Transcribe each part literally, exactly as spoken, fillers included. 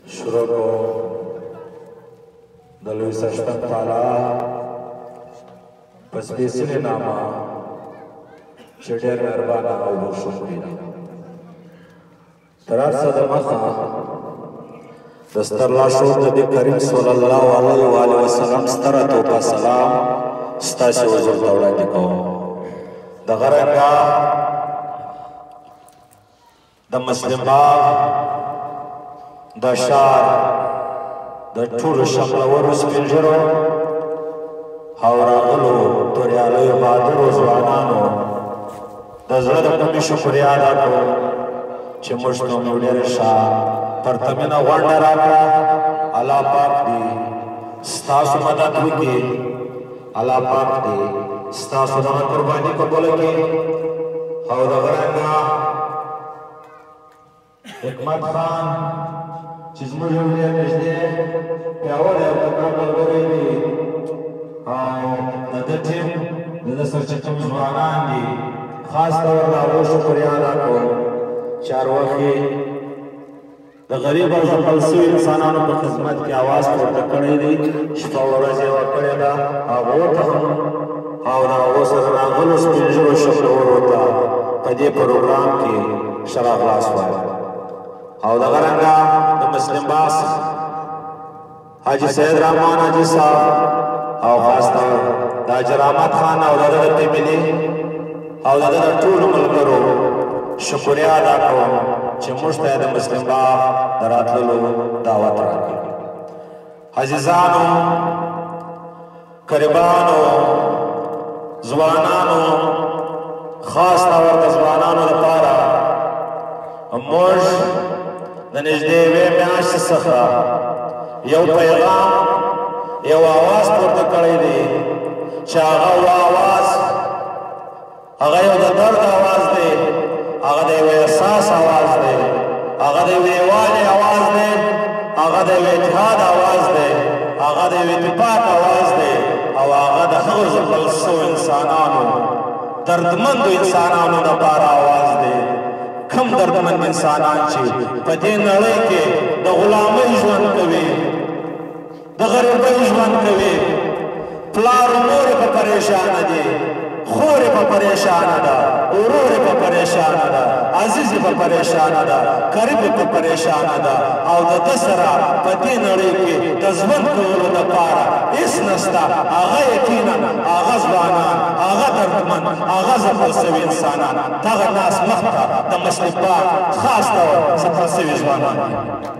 شروع کو د لوی سرشتن تعالی په سپېڅلي نامه چې ډېر مهربانه او بخښونکی دی. تر هر څه دمخه د ستر لارښود نبي کریم صلی الله علیه و آله وسلم ستره توپه سلام ستاسې حضور ته وړاندې کوم. دغه رنګه د مسلم باغ د ښار د ټولو شملورو سپین ږیرو او راغلو توریالیو بهادرو ځوانانو د زړه د کومې شکریا ادا کوم چې موږ ته مو ډېره ښه پرتمینه غونډه راکړه. الله پاک دې ستاسو مدد وکړي، الله پاک دې ستاسو دغه قرباني قبوله کړي. او دغه رنګه حکمت خان چې زموږ یو ډېر نږدې پیاوړی او تکړه ملګری دی او د ده ټیم د ده سرچپه ځوانان دي، خاص طور د هغو شکریا ادا کوم چې هر وخت یې د غریب او ځپل سوي انسانانو په خدمت کې اواز پورته کړی دی. شپه ورځ یې ورکړې ده هغو ته هم او د هغو سره راغلو سپین ږیرو شکرورو ته په دې پروګرام کې ښه راغلاست وایم. او دغه رنګه د مسلم باغ حاجي سید رحمان حاجي صاحب او خاص طور د حاجي رحمت خان او د ده د فیملي او د ده د ټولو ملګرو شکریا ادا کوم چې موږ ته د مسلم باغ د راتللو دعوت راکړي. عزیزانو، قریبانو، ځوانانو، خاص طور د ځوانانو لپاره موږ د نږدې یوې میاشتې څخه یو پیغام یو اواز پورته کړی دی چې هغه اواز هغه یو د درد اواز دی، هغه د یوه احساس اواز دی، هغه د یوې یووالي اواز دی، هغه د یوه اتحاد اواز دی، هغه د یوه اتفاق اواز دی او هغه د هغو ځپل شوو انسانانو دردمندو انسانانو دپاره اواز دی. کم دردمند انسانان چې په دې نړۍ کې د غلامۍ ژوند کوي، د غریبۍ ژوند کوي، پلار مور یې په پریشانه دي، خور یې په پریشانه ده، ورور یې په پریشانه ده، عزیز یې په پریشانه ده، قریب یې په پریشانه ده او د ده سره په دې نړۍ کې د ژوند کولو دپاره هېڅ نشته. هغه یقینا هغه ځوانان، هغه دردمند، هغه ځپل سوي انسانان دغه ناس مخ ته د مسلم باغ خاص ډول ځپل سوي ځوانان دي.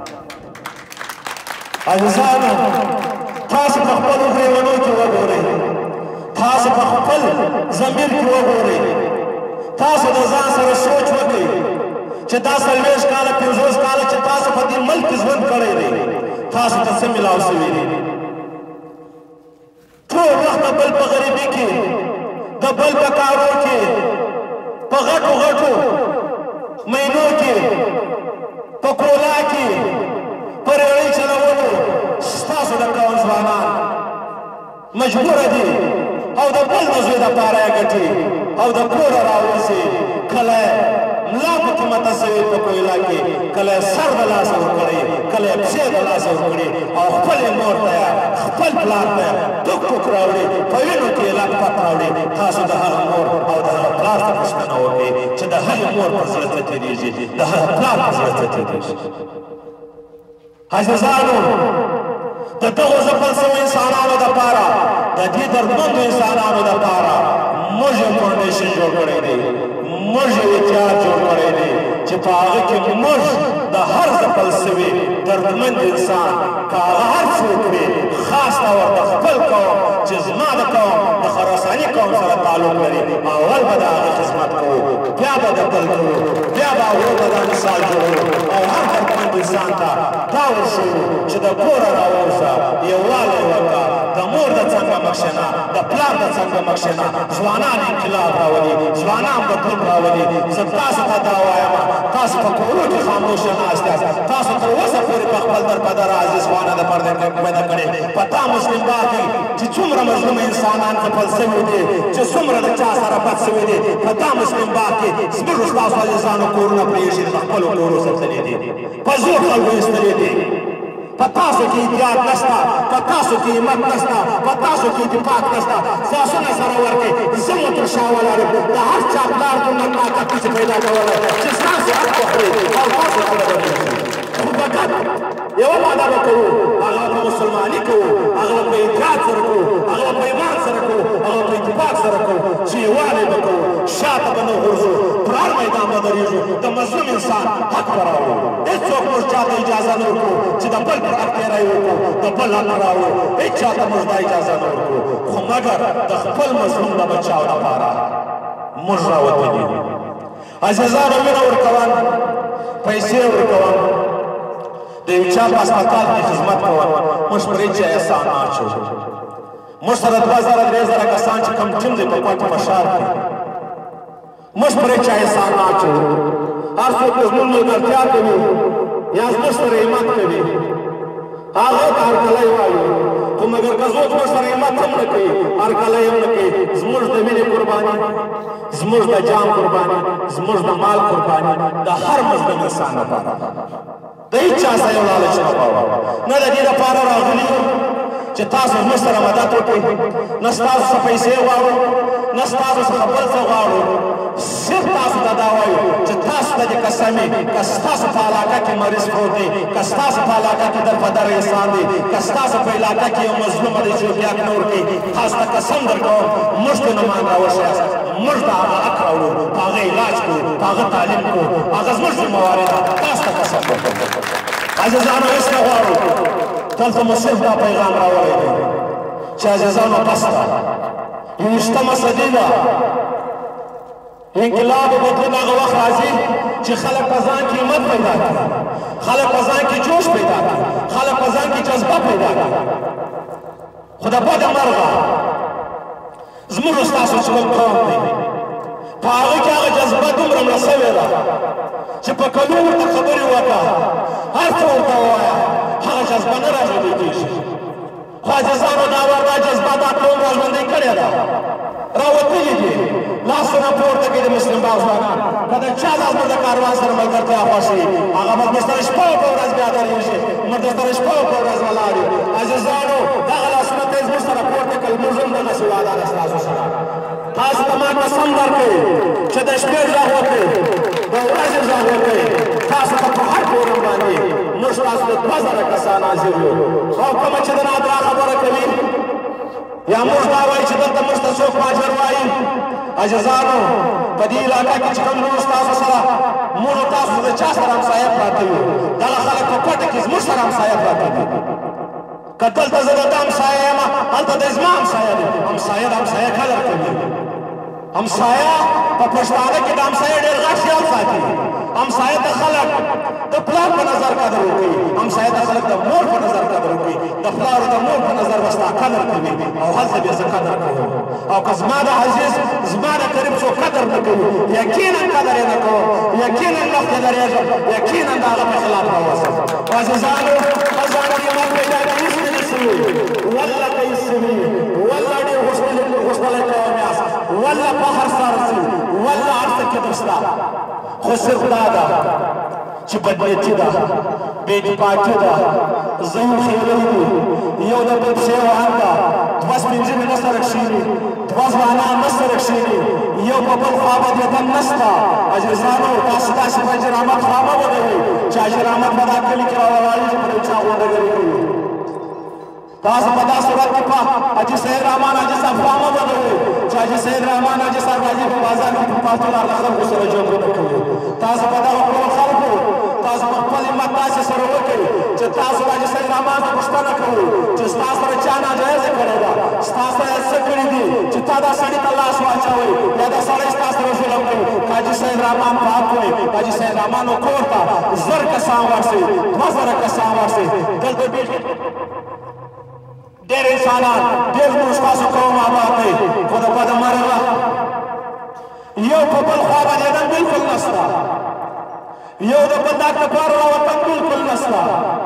عزیزانو، تاسو په خپلو ګریوانو کې وګورئ، تاسو په خپل ضمیر کې وګورئ، تاسو د ځان سره سوچ وکړئ چې دا څلوېښت کاله پنځوس کاله چې تاسو په دې ملک کې ژوند کړی دی تاسو ته څه میلاو سوي دي. ټول وخت د بل په غریبي کې، د بل په کارو کې، په غټو غټو مینو کې، په کولا کې، په ریړۍ چلولو ستاسو د قوم ځوانان مجبوره دي او د بل د زوی دپاره یې ګټي او د کوره راوځي. کله ملا پکې مته سوي په کویلا کې، کله یې سر د لاسه ورکړی، کله یې پښې د لاسه ورکړي او خپلې مور ته یې خپل پلار ته یې ټوک ټوک راوړي، په وینو کې یې لکپت راوړي. تاسو د هغه مور او د هغه پلار ته پوښتنه وکړئ چې د هغې مور په زړه څه تېرېږي، د هغه پلار په زړه څه تېرېږي. عزیزانو، د دغو ځپل سوو انسانانو دپاره، د دې دردمندو انسانانو دپاره موږ یو فاونډیشن جوړ کړی دی، موږ یو اتحاد جوړ کړی دی چې په هغه کې موږ د هر ځپل سوي دردمند انسان که هغه هر څوک وي، خاص طور د خپل قوم چې زما د قوم د خراساني قوم سره تعلق لري، اول به د هغه خدمت کوو، بیا به د بل کوو، بیا به هغو ته دا مثال جوړو او هر دردمند انسان ته دا ورښیو چې د کوره راووځه، یووالی وکړه، د مور د څنګه مخشنه، د پلار د څنګه مخشنه. ځوانان انقلاب راولي، ځوانان بدلون راولي. زه تاسو ته دا وایم، تاسو په کورو کې خاموشه ناست یاست، تاسو تر اوسه پورې په خپل در په در عزیز خوانا د پرده پیدا کړې. په تا مسلم باغ کې چې څومره مظلوم انسانان ځپل سوي دي، چې څومره د چا سره بد سوي دي، په تا مسلم باغ کې زموږ ستاسو عزیزانو کورونه پرېښي د خپلو کورو ساتلي دي، په زور خلکو ایستلي دي. په تاسو کې اتحاد نشته، په تاسو کې همت نشته، په تاسو کې اتفاق نشته. لاسونه سره ورکړئ، زه مو تر شا ولاړ یم. د هر چا پلار دومره طاقت نشي پیدا کولی چې ستاسو حق وخوري او تاسو خبره خو فقط یوه وعده به کوو، هغه په مسلماني کوو، هغه په اتحاد سره کوو، هغه په ایمان سره کوو، هغه په اتفاق سره کوو چې یووالی به کوو، شاته به نه غورځو، پر هر میدان به درېږو، د مظلوم انسان حق به راوړو. هېڅوک موږ چاته اجازه نه ورکوو چې د بل پر حق تېری وکړو، د بل حق راوړو. هېڅ چاته موږ دا اجازه نه ورکوو، خو مګر د خپل مظلوم د بچاو لپاره موږ راوتلي یو. عزیزانو مینه ورکوم، پیسې ورکوم، د یو چا په هسپتال کې خدمت کوم، موږ پر هېچا احسان نه اچوو. موږ سره دوه زره درې زره کسان چې کوم ټیم دی په کوټ په ښار کې، موږ پر هېچا احسان نه اچوو. هر څوک زموږ ملګرتیا کوي یا زموږ سره همت کوي، هغه ته هرکلی وایو. خو مګر که څوک موږ سره همت هم نه کوي، هرکلی هم نه کوي، زموږ د مینې قرباني، زموږ د جان قرباني، زموږ د مال قرباني د هر مظلوم انسان لپاره د هېچ چا سره یو لالچ نه غواړو. نه د دې لپاره راغلي یو چې تاسو زموږ سره مدد وکړئ، نه ستاسو څخه پیسې غواړو، نه ستاسو څخه بل څه غواړو. صرف تاسو ته دا وایو چې تاسو ته دې قسم وي، که ستاسو په علاقه کې مریض پروت دی، که ستاسو په علاقه کې در په در انسان دی، که ستاسو په علاقه کې یو مظلومه دی چې حق نه ورکوي، تاسو ته قسم درکوم موږ ته نومان راوښی یاست، موږ د هغه حق راوړو، په هغه علاج کړو، په هغه تعلیم کړو، هغه زموږ ذمهواري ده. تاسو ته قسم درکوم. عزیزانو هېڅ نه غواړو، دلته مو صرف دا پیغام راوړی دی چې عزیزانو بس ده، یوویشتمه صدي ده، انقلاب و بدلون هغه وخت راځي چې خلک په ځان کې همت پیدا کړي، خلک په ځان کې جوش پیدا کړي، خلک په ځان کې جذبه پیدا کړي. خو د بده مرغه زموږ ستاسو چې کوم قوم دی، په هغه کې هغه جذبه دومره مړه سوې ده چې په کلو ورته خبرې وکړه، هر څه ورته ووایه، هغه جذبه نه راژوندۍ کېږي. خو عزیزانو دا ور دا جذبه دا قوم راژوندۍ کړې ده، راوتلي دي. لاسونه پورته کړي د مسلم باغ ځوانان، که د چا دا زموږ د کاروان سره ملګرتیا خوښ وي، هغه به زموږ سره شپه په ورځ بیا درېږي، موږ سره شپه په ورځ ولاړ یو. عزیزانو دغه لاسونه ته یې زموږ سره پورته کړل، موږ هم دغسې وعده ده ستاسو سره. تاسو ته ما قسم درکوي چې د شپې غږ وکړئ، د ورځې غږ وکړئ، تاسو ته په هر کورم باندې موږ تاسو ته دوه زره کسان حاضر یو. او کومه چې د نادرا خبره کوي یا موږ دا وایي چې دلته موږ ته څوک ماجر وایي، عزیزانو په دې علاقه کې چې کوم موږ ستاسو سره موږ تاسو د چا سره همسایه پراته یو، دغه خلک په کوټه کې زموږ سره همسایه پراته دي. که دلته زه د ده همسایه یم، هلته د زما همسایه دی. همسایه د همسایه قدر کوي. همسایه په پښتانه کې د همسایه ډېر غټ خیال ساتي. همسایه ته خلک د پلار په نظر قدر وکړي، همسایه ته خلک د مور په نظر قدر وکړي، د پلار او د مور په نظر به ستا قدر کوي، او هلته بیا زه قدر کوم. او که زما د عزیز زما د قریب څوک قدر نه کوي، یقینا قدر یې نه کوم، یقینا مخکې درېږم، یقینا د هغه په خلاف راوځم. عزیزانو په ځان کې ایمان پیدا کوي، والله که ایسوي، والله ډېر غوښتلی قوم یاست، والله فخر سره ځي، والله هر څه کې درسته. خو صرف دا ده چې بدنیتي ده، بې اتفاقي ده، ضعیف خیالۍ دي، یو د بل پسې روان ده، دوه سپین ږیري نه سره کښېني، دوه ځوانان نه سره کښېني، یو په بل خوا به دیدن نشته. عزیزانو تاسو داسې په حاجي رحمت خوا مه ودروئ چې حاجي رحمت به دا کلي کې راولاړېږي پر یو چا غونډګري کوي. تاسو په دا صورت کې په حاجي سید رحمان حاجي صاحب خوا مه ودروئ چې حاجي سید رحمان حاجي صاحب راځي په بازار کې په پاتو له خلکو سره جنګونه کوي. تاسو په دغه ټولو خلکو تاسو په خپل همت داسې سره وکړئ چې تاسو حاجي سید رحمان ته پوښتنه کوئ چې ستا سره چا ناجایزه کړې ده، ستا سره یې څه کړي دي چې تا دا سړي ته لاس واچوئ یا دا سړی ستا سره ظلم کوي. حاجي سید رحمان پاک وئ، حاجي سید رحمان کور ته زر کسان ورسئ، دوه زره کسان ورسئ. دلته بیخي ډېر انسانان ډېر زموږ ستاسو قوم آباد دی، خو د بده مرغه یو په بل خوا باندېدن بلکل نشته، یو د بل داک لپاره راوتن بلکل نشته.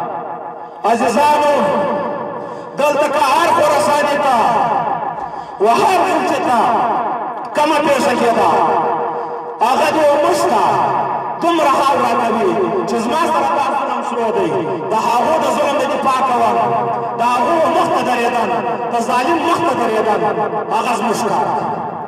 عزیزانو دلته که هر خراساني ته و هر خلچې ته کمه پېښه کېده، هغه د یو مشت ته دومره حال راکوي چې زما سره دا ظلم شروع دی، د هغو د ظلم د دفاع کوم د هغو مخ ته درېدل د ظالم مخ ته درېدل هغه زموږ کار دی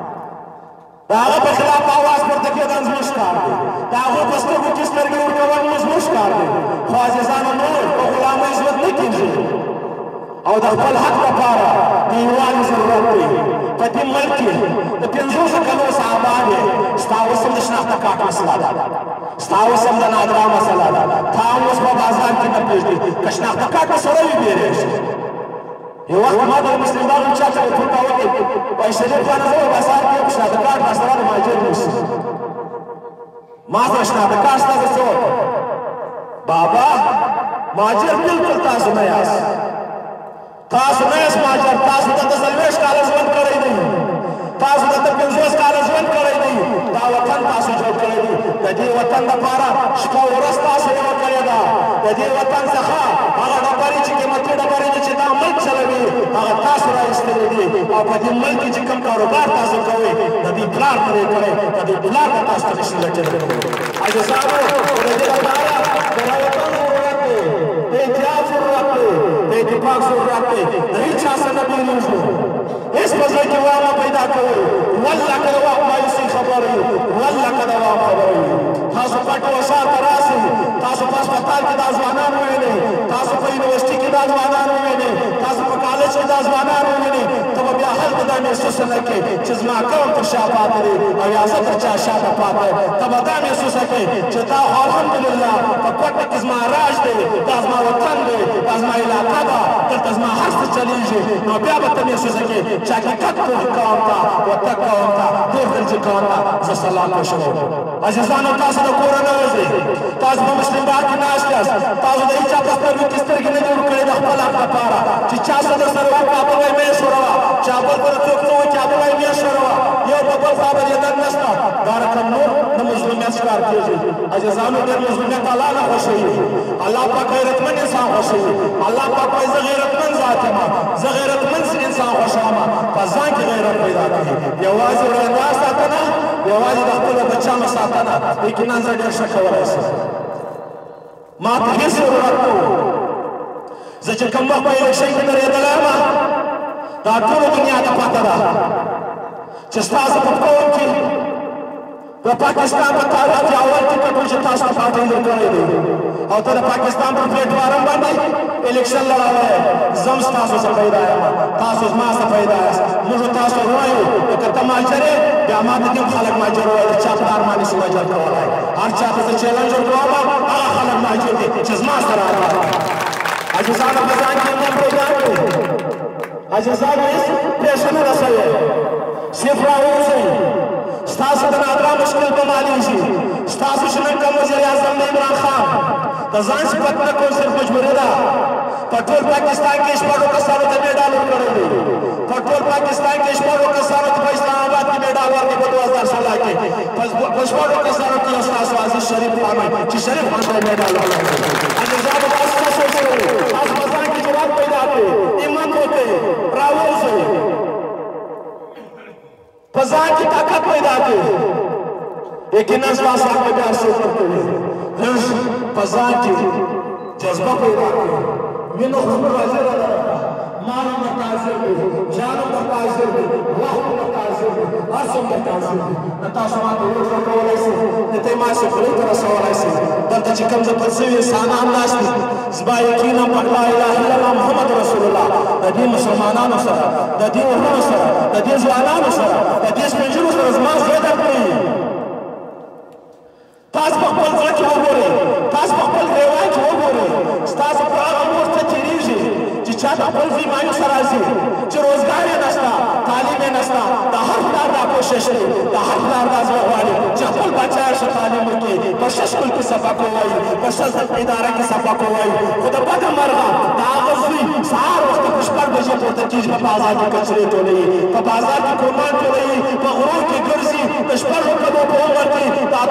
د هغه په خلاف اواز پورته کېدل زموږ کار دی د هغو په سترګو کې سترګې ورکول مو زموږ کار دی خو عزیزانو نور په غلامۍ ژوند نه کېږي او د خپل حق لپاره د یووالي ضرورت دی په دې ملک کې د پنځوسو کلو صحابه دی ستا اوس هم د شناخته کارت مسله ده ستا اوس هم د نادرا مسله ده تا هم اوس په بازار کې نه پرېږدي که شناخته کارت به سړی وي بیرېږي یو وخت ما د مسلم باغ چا ټلیفون ته وکړ وایي شریف خانه زه په بازار کې یم شناخته کارت راسره د مهاجر نیسي ما سره شناخته کارت ستا زه څه وکړم بابا مهاجر بلکل تاسو نه یاست تاسو نه یاست مهاجر تاسو ته د څلوېښت کاله ژوند کړی دی تاسو ته د پنځوس کاله ژوند کړی دی دا وطن تاسو جوړ کړی دی د دې وطن دپاره شپه ورځ تاسو یوه کړې ده د دې وطن څخه هغه ډبرې چې قیمتي ډبرې دي چې دا ملک چلوي هغه تاسو راایستلې دي او په دې ملک کې چې کوم کاروبار تاسو کوئ د دې پلار نه دی کړی د دې پلار نه تاسو ته نشي لټوي عزیزانو د دې لپاره د وطن ضرورت دی د اتحاد ضرورت دی د اتفاق ضرورت دی د هېچ چا سره نه بېلېږو هېڅ په ځای کې واه پیدا کوئ والله که د وخت مایوسۍ خبره وي والله که د وخت خبره وي تاسو پټ وسار ته راسئ تاسو په هسپتال کې دا ځوانان ووینئ تاسو په یونیورسټي کې دا ځوانان ووینئ تاسو په کالج کې دا ځوانان ووینئ ته به بیا هلته دا محسوسه نه کړې چې زما قوم تر شا پاته دی او یا زه تر چا شاته پاته ته به دا محسوسه کړې چې دا خو الحمدلله په کوټه کې زما راج دی دا زما وطن دی دا زما علاقه ده دلته زما هر څه چلېږي نو بیا به ته محسوسه کړې چې حقیقت پوهې کوم ته وطن کوم ته دور درجې کوم ته زه سلام کوشم عزیزانو تاسو د کوره نه وځئ تاسو په مسلم باغ کې ناست یاست تاسو د هېچا په سترګو کې سترګې نه جوړ کړې د خپل حق لپاره چې چا څه درسره وکړه هغه به یې مې شوروه چا بل به څوک څه وکړي هغه به یې مې شوروه یو په بل خوا بدېدل نشته دا رقم نور د مظلومیت ښکار کېږي عزیزانو ډېر مظلومیت الله نه خوښوي الله پاک غیرتمند انسان خوښوي الله پاک وایي زه غیرتمند ذات یم زه غیرتمند انسان خوښوم په ځان کې غیرت پیدا کړي یوازې وړاندې ساتنه یوازې د خپلو بچیانو ساتنه یقینا زه ډېر ښه کولی شم ما ته هېڅ ضرورت نه و زه چې کوم وخت په الیکشن کې درېدلی یم دا ټولو دنیا ته پته ده چې ستاسو په قوم کې د پاکستان په تاریخ کې اول ټکټ و چې تاسو ته پاټۍ درکړی دی او ته د پاکستان پر پلیټفارم باندې الیکشن لړولی زه هم ستاسو څه پیدا یم تاسو زما څه پیدا یاست موږ تاسو وایو که ته مهاجر یې بیا ما ته دې هم خلک مهاجر وایي چا پلار ما نشي مهاجر کولی هر چا ته زه چیلنج ورکوم هغه خلک مهاجر دي چې زما سره راغلي عزیزانو په ځان کې ایمان پیدا کړئ عزیزانو هېڅ پېښه نه رسوئ صرف راووځئ ستاسو د نادرا مشکل به معلومېږي ستاسو چې نن کوم وزیر اعظم دی عمران خان د ځان صفت نه کول صرف مجبوري ده په ټول پاکستان کې شپږو کسانو ته مډال ورکړی دی په ټول پاکستان کې شپږو کسانو ته په اسلام آباد کې مډال ورکړي په دوه هزار سوله کې په شپږو کسانو کې یو ستاسو عزیز شریف خان وایي چې شریف خان ته یې مډال ورکړی عزیزانو تاسو څه سوچ کوئ تاسو په ځان کې جواب پیدا کړئ ایمان وکړئ راووځئ په ځان کې طاقت پیدا کړئ یقینا ستاسو حق به بیا څوک ورکوي لږ په ځان کې جذبه پیدا کړئ مینه خو موږ حاضره ده مال هم درته حاضر دی جان هم درته حاضر دی وخت هم درته حاضر دی هر څه هم درته حاضر دی نو تاسو ماته ورور ورکولی شئ د ته یې ماسې خولې ته رسولی شئ دلته چې کوم ځپل شوي انسانان ناست دي زما یقین هم پر لا اله الا الله محمد رسول الله د دې مسلمانانو سره د دې وروڼو سره د دې ځوانانو سره د دې سپین ږیرو سره زما زړه درد کوي تاسو په خپل زړه کې وګورئ تاسو په خپل ګریوان کې وګورئ ستاسو په هغه مور ته تېرېږي چې چا د خپل زوی مایوس راځي چې روزګار یې نشته تعلیم یې نشته د هر پلار دا کوشش دی د هر پلار دا زړه غواړي چې خپل بچه یې ښه تعلیم وکړي په ښه سکول کې سبق ووایي په ښه زده کړې اداره کې سبق ووایي خو د بده مرغه د هغه زوی سهار وخته په شپږ بجې پورته کېږي په بازار کې کچرې ټولوي په بازار کې کورمان ټولوي په غرور کې ګرځي د شپږو کلو په عمر کې د